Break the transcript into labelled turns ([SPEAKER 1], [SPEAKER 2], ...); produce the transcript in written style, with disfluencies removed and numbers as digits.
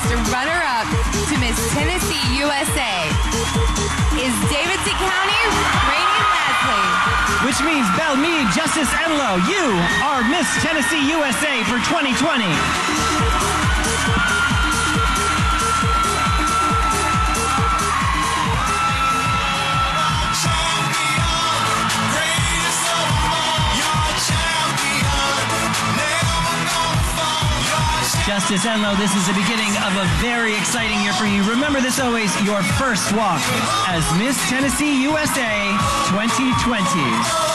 [SPEAKER 1] runner-up to Miss Tennessee USA is Davidson County Rainey Leslie.
[SPEAKER 2] Which means Belle Meade, Justice Enlow, you are Miss Tennessee USA for 2020. Justice Enlow, this is the beginning of a very exciting year for you. Remember, this is always your first walk as Miss Tennessee USA 2020.